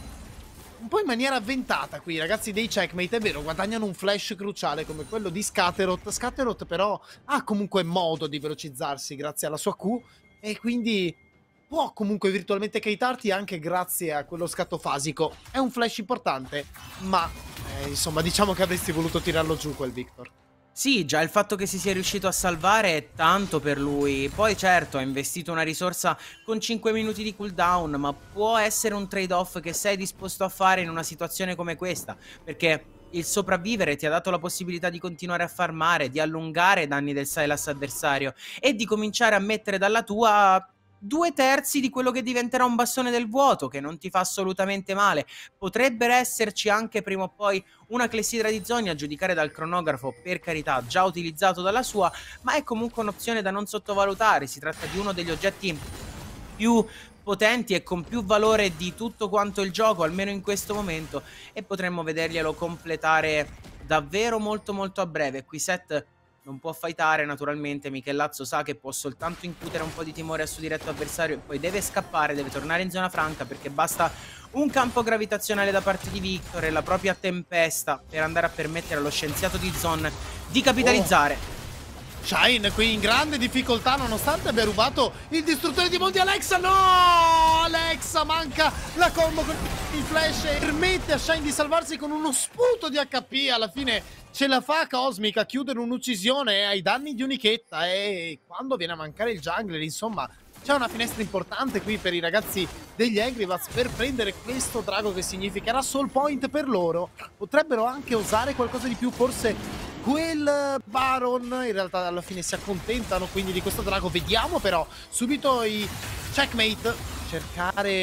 un po' in maniera avventata qui, ragazzi dei Checkmate. È vero, guadagnano un flash cruciale come quello di Scatterot. Scatterot però ha comunque modo di velocizzarsi grazie alla sua Q, e quindi può comunque virtualmente kitarti anche grazie a quello scatto fasico. È un flash importante, ma eh, insomma diciamo che avresti voluto tirarlo giù quel Victor. Sì, già il fatto che si sia riuscito a salvare è tanto per lui. Poi certo ha investito una risorsa con cinque minuti di cooldown, ma può essere un trade-off che sei disposto a fare in una situazione come questa, perché il sopravvivere ti ha dato la possibilità di continuare a farmare, di allungare i danni del Sylas avversario e di cominciare a mettere dalla tua due terzi di quello che diventerà un bastone del vuoto, che non ti fa assolutamente male. Potrebbe esserci anche prima o poi una clessidra di Zhonya, a giudicare dal cronografo, per carità, già utilizzato dalla sua, ma è comunque un'opzione da non sottovalutare. Si tratta di uno degli oggetti più potenti e con più valore di tutto quanto il gioco, almeno in questo momento, e potremmo vederglielo completare davvero molto molto a breve. Qui Set non può fightare naturalmente, Michelazzo sa che può soltanto incutere un po' di timore al suo diretto avversario e poi deve scappare, deve tornare in zona franca, perché basta un campo gravitazionale da parte di Victor e la propria tempesta per andare a permettere allo scienziato di Zon di capitalizzare. Oh. Shine qui in grande difficoltà nonostante abbia rubato il distruttore di mondi. Alexa, no! Alexa manca la combo con il flash e permette a Shine di salvarsi con uno sputo di H P. Alla fine ce la fa Cosmic a chiudere un'uccisione ai danni di Unichetta, e quando viene a mancare il jungler, insomma, c'è una finestra importante qui per i ragazzi degli Angry Bats per prendere questo drago, che significherà soul point per loro. Potrebbero anche osare qualcosa di più, forse quel Baron. In realtà alla fine si accontentano quindi di questo drago. Vediamo però subito i Checkmate cercare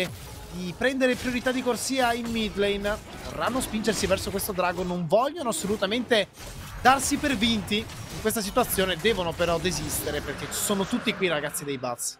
di prendere priorità di corsia in mid lane. Vorranno spingersi verso questo drago, non vogliono assolutamente darsi per vinti in questa situazione, devono però desistere perché ci sono tutti qui i ragazzi dei Bats.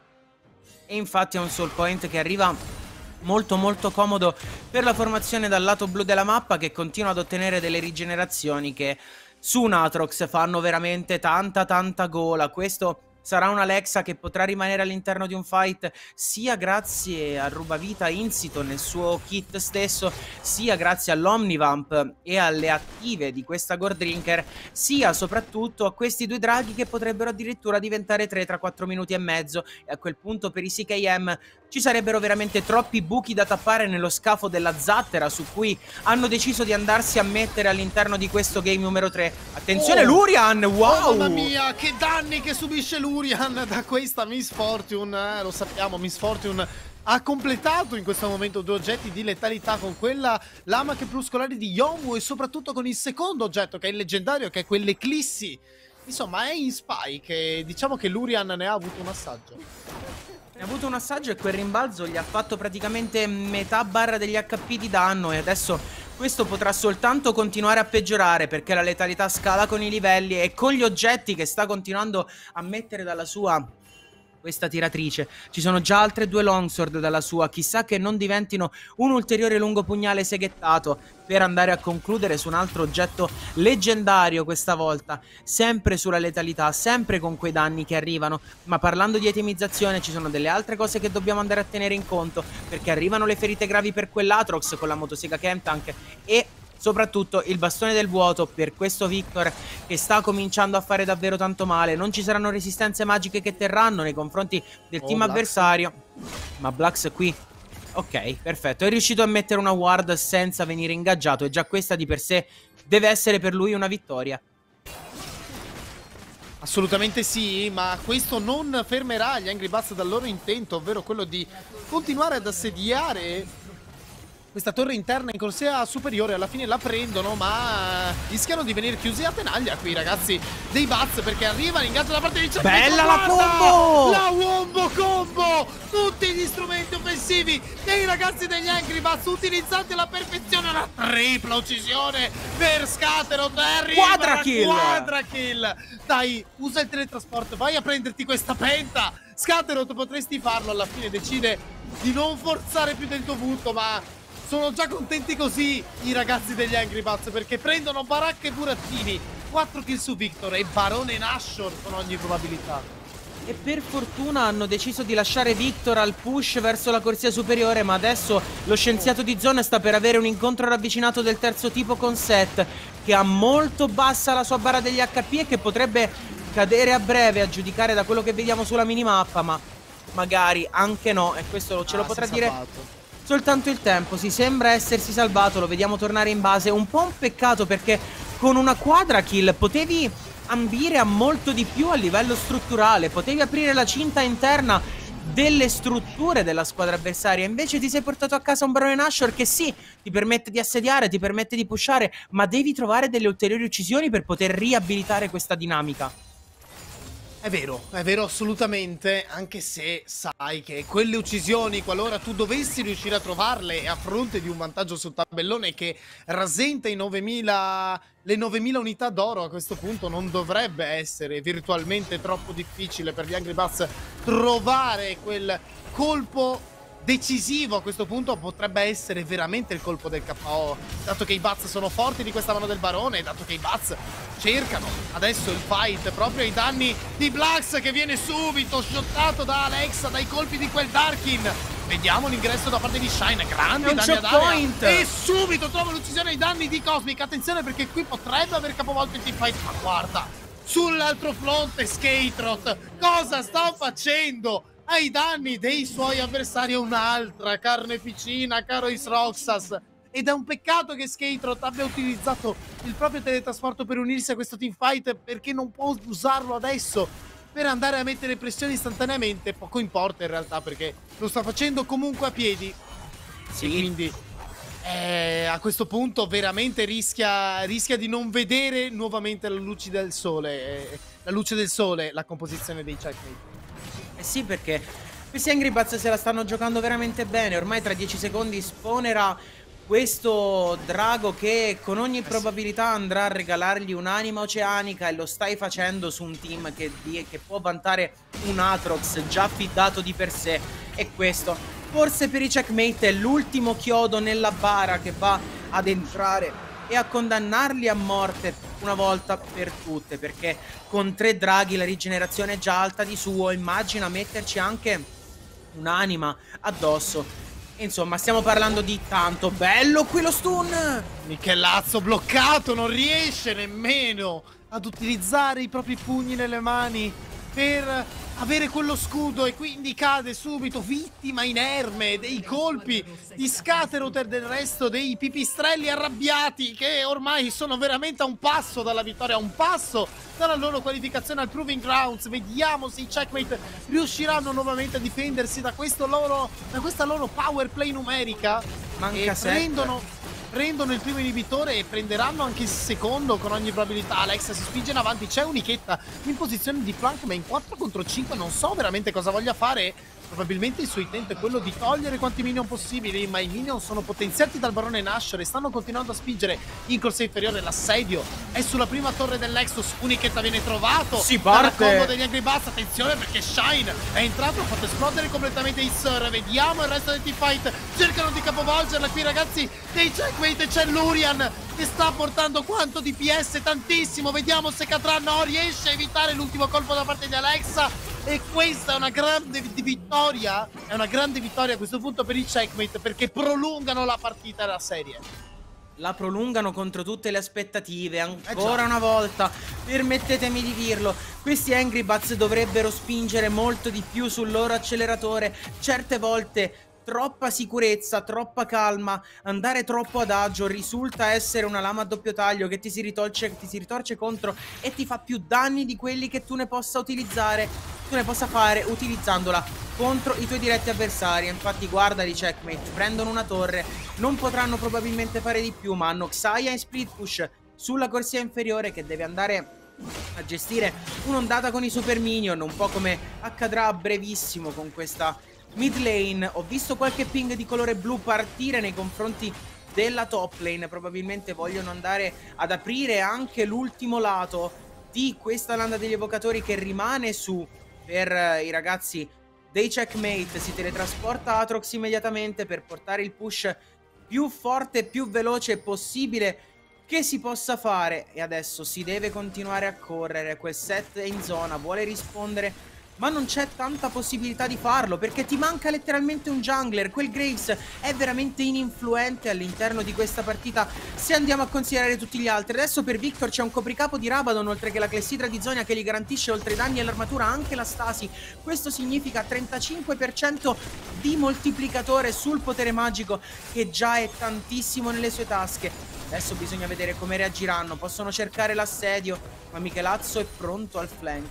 E infatti è un soul point che arriva molto molto comodo per la formazione dal lato blu della mappa, che continua ad ottenere delle rigenerazioni che su un Aatrox fanno veramente tanta tanta gola. Questo sarà un Alexa che potrà rimanere all'interno di un fight sia grazie al rubavita insito nel suo kit stesso, sia grazie all'Omnivamp e alle attive di questa Gordrinker, sia soprattutto a questi due draghi che potrebbero addirittura diventare tre tra quattro minuti e mezzo, e a quel punto per i C K M ci sarebbero veramente troppi buchi da tappare nello scafo della zattera su cui hanno deciso di andarsi a mettere all'interno di questo game numero tre. Attenzione, Oh. Lurian, wow! Oh, mamma mia, che danni che subisce Lurian da questa Miss Fortune, eh, lo sappiamo, Miss Fortune ha completato in questo momento due oggetti di letalità con quella lama che bruscolare di Yomu e soprattutto con il secondo oggetto che è il leggendario, che è quell'Eclissi. Insomma, è in Spy che diciamo che Lurian ne ha avuto un assaggio. Ne ha avuto un assaggio e quel rimbalzo gli ha fatto praticamente metà barra degli H P di danno, e adesso questo potrà soltanto continuare a peggiorare perché la letalità scala con i livelli e con gli oggetti che sta continuando a mettere dalla sua questa tiratrice. Ci sono già altre due longsword dalla sua, chissà che non diventino un ulteriore lungo pugnale seghettato per andare a concludere su un altro oggetto leggendario questa volta, sempre sulla letalità, sempre con quei danni che arrivano. Ma parlando di itemizzazione ci sono delle altre cose che dobbiamo andare a tenere in conto, perché arrivano le ferite gravi per quell'Aatrox con la motosega Chemtank e soprattutto il bastone del vuoto per questo Victor che sta cominciando a fare davvero tanto male. Non ci saranno resistenze magiche che terranno nei confronti del Oh, team Blux. avversario, ma Blux qui, ok, perfetto, è riuscito a mettere una ward senza venire ingaggiato e già questa di per sé deve essere per lui una vittoria. Assolutamente sì, ma questo non fermerà gli Angry Bats dal loro intento, ovvero quello di continuare ad assediare questa torre interna in corsia superiore. Alla fine la prendono, ma rischiano di venire chiusi a tenaglia qui, ragazzi dei Bats, perché arriva l'ingaggio da parte di Chuck. Bella la Guarda! combo! La wombo combo! Tutti gli strumenti offensivi dei ragazzi degli Angry Bats utilizzati alla perfezione. Una tripla uccisione per Scatterot. Quadra kill! Quadra kill! Dai, usa il teletrasporto, vai a prenderti questa penta. Scatterot, potresti farlo, alla fine decide di non forzare più del dovuto, ma sono già contenti così i ragazzi degli Angry Bats, perché prendono Baracca e Burattini, quattro kill su Victor e Barone Nashor con ogni probabilità. E per fortuna hanno deciso di lasciare Victor al push verso la corsia superiore, ma adesso lo scienziato di zona sta per avere un incontro ravvicinato del terzo tipo con Seth, che ha molto bassa la sua barra degli H P e che potrebbe cadere a breve, a giudicare da quello che vediamo sulla minimappa, ma magari anche no, e questo ce lo Ah, potrà si è dire salvato. soltanto il tempo. Si sembra essersi salvato, lo vediamo tornare in base. Un po' un peccato perché con una quadra kill potevi ambire a molto di più a livello strutturale, potevi aprire la cinta interna delle strutture della squadra avversaria, invece ti sei portato a casa un Barone Nashor che sì, ti permette di assediare, ti permette di pushare, ma devi trovare delle ulteriori uccisioni per poter riabilitare questa dinamica. È vero, è vero assolutamente, anche se sai che quelle uccisioni, qualora tu dovessi riuscire a trovarle a fronte di un vantaggio sul tabellone che rasenta i novemila, le novemila unità d'oro, a questo punto non dovrebbe essere virtualmente troppo difficile per gli Angry Bats trovare quel colpo decisivo. A questo punto potrebbe essere veramente il colpo del K O, dato che i Bats sono forti di questa mano del Barone, dato che i Bats cercano adesso il fight proprio ai danni di Blux, che viene subito shottato da Alexa dai colpi di quel Darkin. Vediamo l'ingresso da parte di Shine, grandi È un danni choke ad area point. e subito trova l'uccisione ai danni di Cosmic. Attenzione, perché qui potrebbe aver capovolto il teamfight, ma guarda, sull'altro fronte Skaterot cosa sta facendo ai danni dei suoi avversari? Un'altra carneficina, caro Isroxas. Ed è un peccato che Skaterot abbia utilizzato il proprio teletrasporto per unirsi a questo teamfight, perché non può usarlo adesso per andare a mettere pressione istantaneamente. Poco importa in realtà, perché lo sta facendo comunque a piedi. Sì. E quindi eh, a questo punto veramente rischia, rischia di non vedere nuovamente la luce del sole, eh, la luce del sole, la composizione dei checkmate. Eh sì, perché Questi Angry Birds se la stanno giocando veramente bene, ormai tra dieci secondi spawnerà questo drago che con ogni Eh sì. probabilità andrà a regalargli un'anima oceanica, e lo stai facendo su un team che, di- che può vantare un Aatrox già affidato di per sé. E questo forse per i checkmate è l'ultimo chiodo nella bara che va ad entrare e a condannarli a morte una volta per tutte, perché con tre draghi la rigenerazione è già alta di suo. Immagina metterci anche un'anima addosso. Insomma, stiamo parlando di tanto. Bello qui lo stun! Michelazzo bloccato, non riesce nemmeno ad utilizzare i propri pugni nelle mani per avere quello scudo, e quindi cade subito vittima inerme dei colpi di Scaterot e del resto dei pipistrelli arrabbiati, che ormai sono veramente a un passo dalla vittoria, a un passo dalla loro qualificazione al Proving Grounds. Vediamo se i checkmate riusciranno nuovamente a difendersi da, questo loro, da questa loro power play numerica. Manca E set. prendono prendono il primo inibitore e prenderanno anche il secondo con ogni probabilità. Alexa si spinge in avanti, c'è Unichetta in posizione di flank, ma in quattro contro cinque non so veramente cosa voglia fare. Probabilmente il suo intento è quello di togliere quanti minion possibili, ma i minion sono potenziati dal barone Nashor e stanno continuando a spingere in corsia inferiore. L'assedio è sulla prima torre del Nexus. Unichetta viene trovato Si dalla parte. combo degli Angry Birds. Attenzione perché Shine è entrato, ha fatto esplodere completamente i Sir. Vediamo il resto del teamfight, cercano di capovolgerla qui ragazzi dei checkmate. C'è Lurian che sta portando quanto D P S, tantissimo. Vediamo se Katran no, riesce a evitare l'ultimo colpo da parte di Alexa. E questa è una grande vi- vittoria, è una grande vittoria a questo punto per i checkmate, perché prolungano la partita e la serie. La prolungano contro tutte le aspettative, Eh ancora già. una volta, permettetemi di dirlo, questi Angry Birds dovrebbero spingere molto di più sul loro acceleratore. Certe volte troppa sicurezza, troppa calma, andare troppo ad agio risulta essere una lama a doppio taglio che ti si ritorce, ti si ritorce contro e ti fa più danni di quelli che tu ne possa utilizzare, tu ne possa fare utilizzandola contro i tuoi diretti avversari. Infatti guarda i checkmate, prendono una torre, non potranno probabilmente fare di più, ma hanno Xayah in split push sulla corsia inferiore che deve andare a gestire un'ondata con i super minion, un po' come accadrà a brevissimo con questa mid lane. Ho visto qualche ping di colore blu partire nei confronti della top lane, probabilmente vogliono andare ad aprire anche l'ultimo lato di questa landa degli evocatori che rimane su per eh, i ragazzi dei checkmate. Si teletrasporta Aatrox immediatamente per portare il push più forte e più veloce possibile che si possa fare, e adesso si deve continuare a correre. Quel set è in zona, vuole rispondere, ma non c'è tanta possibilità di farlo perché ti manca letteralmente un jungler. Quel Graves è veramente ininfluente all'interno di questa partita se andiamo a considerare tutti gli altri. Adesso per Victor c'è un copricapo di Rabadon oltre che la clessidra di Zonia che gli garantisce oltre ai danni e l'armatura anche la stasi. Questo significa trentacinque per cento di moltiplicatore sul potere magico, che già è tantissimo nelle sue tasche. Adesso bisogna vedere come reagiranno. Possono cercare l'assedio, ma Michelazzo è pronto al flank.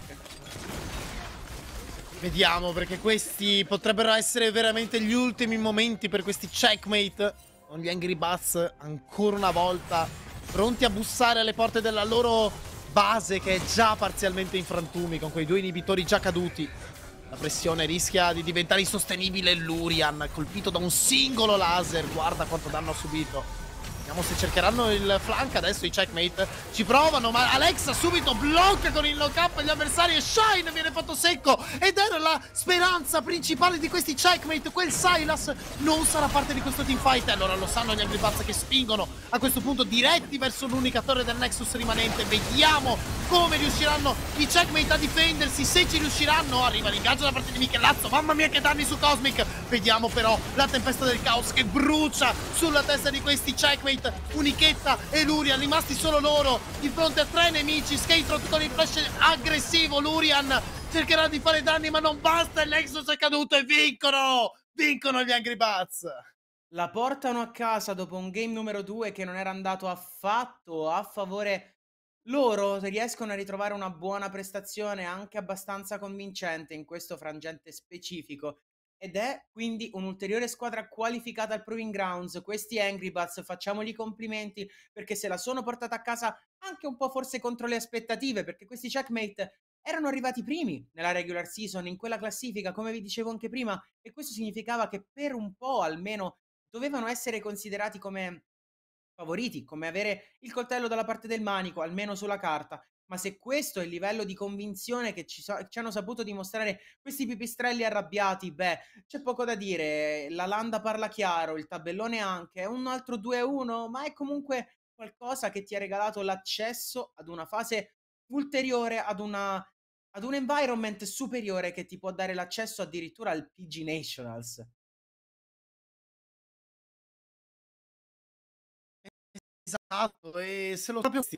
Vediamo, perché questi potrebbero essere veramente gli ultimi momenti per questi checkmate, con gli Angry Birds ancora una volta pronti a bussare alle porte della loro base, che è già parzialmente in frantumi con quei due inibitori già caduti. La pressione rischia di diventare insostenibile. Lurian colpito da un singolo laser, guarda quanto danno ha subito. Vediamo se cercheranno il flank. Adesso i checkmate ci provano, ma Alexa subito blocca con il knock up gli avversari e Shine viene fatto secco. Ed era la speranza principale di questi checkmate. Quel Sylas non sarà parte di questo teamfight. E allora lo sanno gli Angry Birds, che spingono a questo punto diretti verso l'unica torre del Nexus rimanente. Vediamo come riusciranno i checkmate a difendersi, se ci riusciranno. Arriva l'ingaggio da parte di Michelazzo, mamma mia che danni su Cosmic. Vediamo però la tempesta del caos che brucia sulla testa di questi checkmate. Unichetta e Lurian rimasti solo loro di fronte a tre nemici. Skaterot con il flash aggressivo. Lurian cercherà di fare danni ma non basta, il Nexus è caduto e vincono vincono gli Angry Birds. La portano a casa dopo un game numero due che non era andato affatto a favore loro. Riescono a ritrovare una buona prestazione anche abbastanza convincente in questo frangente specifico, ed è quindi un'ulteriore squadra qualificata al Proving Grounds. Questi Angry Birds, facciamogli i complimenti perché se la sono portata a casa anche un po' forse contro le aspettative, perché questi checkmate erano arrivati primi nella regular season, in quella classifica, come vi dicevo anche prima, e questo significava che per un po' almeno dovevano essere considerati come favoriti, come avere il coltello dalla parte del manico, almeno sulla carta. Ma se questo è il livello di convinzione che ci, so- ci hanno saputo dimostrare questi pipistrelli arrabbiati, beh, c'è poco da dire. La landa parla chiaro, il tabellone anche, è un altro due a uno, ma è comunque qualcosa che ti ha regalato l'accesso ad una fase ulteriore, ad una ad un environment superiore che ti può dare l'accesso addirittura al P G Nationals. Esatto, e se lo proprio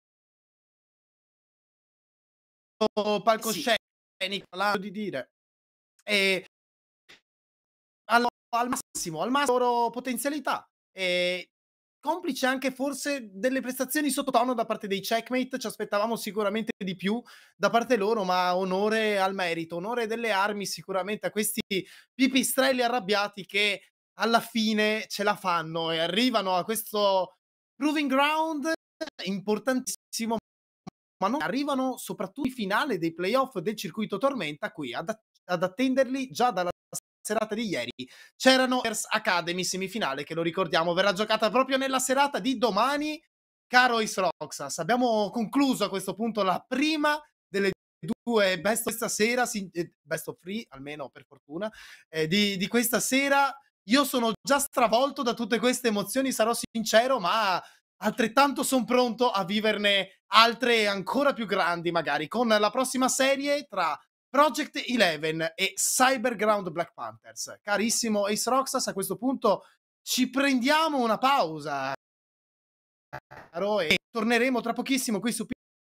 Eh sì, palcoscenico, là di dire. E al al massimo, al massimo loro potenzialità. E complice anche forse delle prestazioni sottotono da parte dei Checkmate, ci aspettavamo sicuramente di più da parte loro, ma onore al merito, onore delle armi sicuramente a questi pipistrelli arrabbiati che alla fine ce la fanno e arrivano a questo proving ground importantissimo, ma non arrivano soprattutto in finale dei playoff del circuito Tormenta qui ad, ad attenderli già dalla serata di ieri. C'erano Earth Academy semifinale che lo ricordiamo verrà giocata proprio nella serata di domani. Caro Ace Roxas, abbiamo concluso a questo punto la prima delle due best questa sera, sì, eh, best of three almeno per fortuna, eh, di, di questa sera. Io sono già stravolto da tutte queste emozioni, sarò sincero, ma altrettanto son pronto a viverne altre ancora più grandi, magari con la prossima serie tra Project Eleven e Cyberground Black Panthers. Carissimo Ace Roxas, a questo punto ci prendiamo una pausa, caro, e torneremo tra pochissimo qui su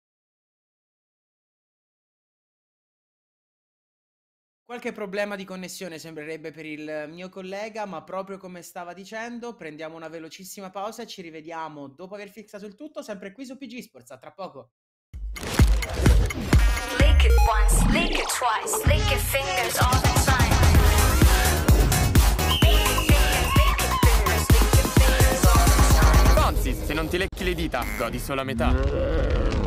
qualche problema di connessione sembrerebbe per il mio collega, ma proprio come stava dicendo, prendiamo una velocissima pausa e ci rivediamo dopo aver fissato il tutto, sempre qui su P G Sports. A tra poco. Lick it once, lick it twice, lick your fingers all the time. Lick your fingers, lick your fingers, lick your fingers all the time. Francis, se non ti lecchi le dita, godi solo a metà.